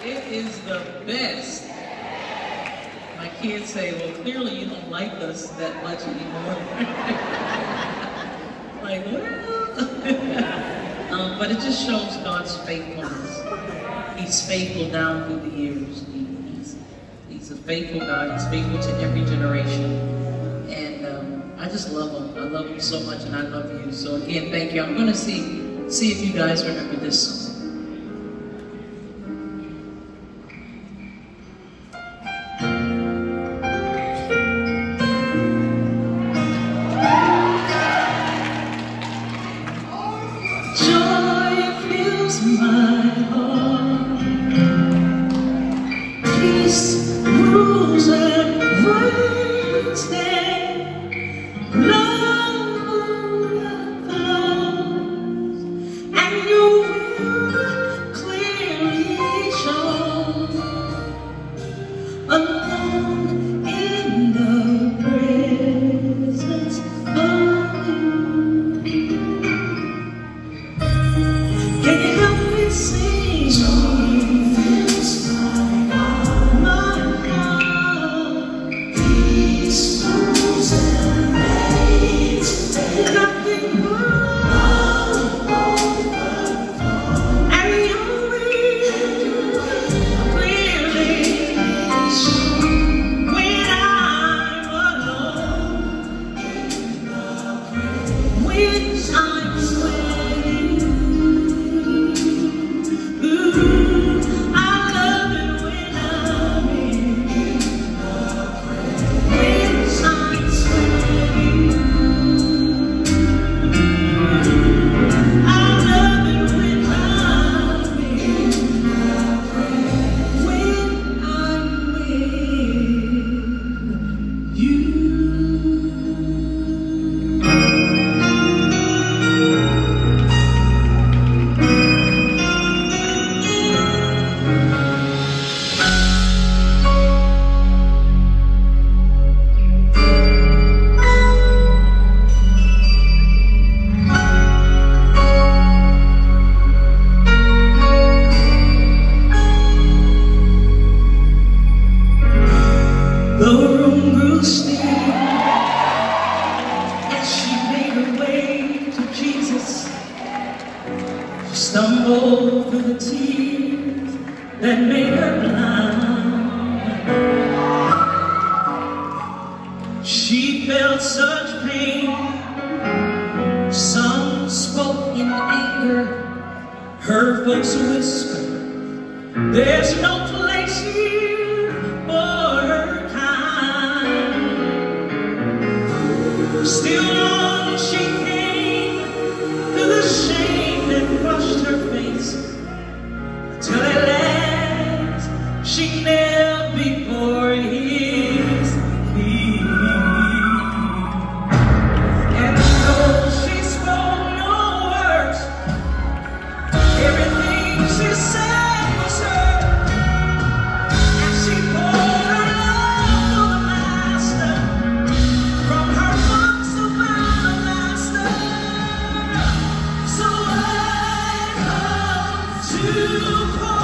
It is the best. My kids say, well, clearly you don't like us that much anymore. Like, well. But it just shows God's faithfulness. He's faithful down through the years. He's a faithful God. He's faithful to every generation. And I just love him. I love him so much, and I love you. So again, thank you. I'm going to see if you guys remember this song. Joy fills my heart. Peace rules and reigns there. Love flows, and your will clearly shows. Alone in the presence of you. Can you help me sing? Joy fills my heart. Peace rules and reigns there. Nothing but and your will clearly shows. When I'm alone, when I'm sweating. Ooh, I love it when I'm in when I'm sweating. I love it when I'm in when I'm with you. The room grew still as she made her way to Jesus. She stumbled through the tears that made her blind. She felt such pain. Some spoke in anger. Her folks whispered, there's no place here for her kind. Still on she came through the shame that flushed her face, till at last she knelt before his feet. And though she spoke no words, everything she said was heard. And she poured her love for the Master from her box about the Master. So I come to pour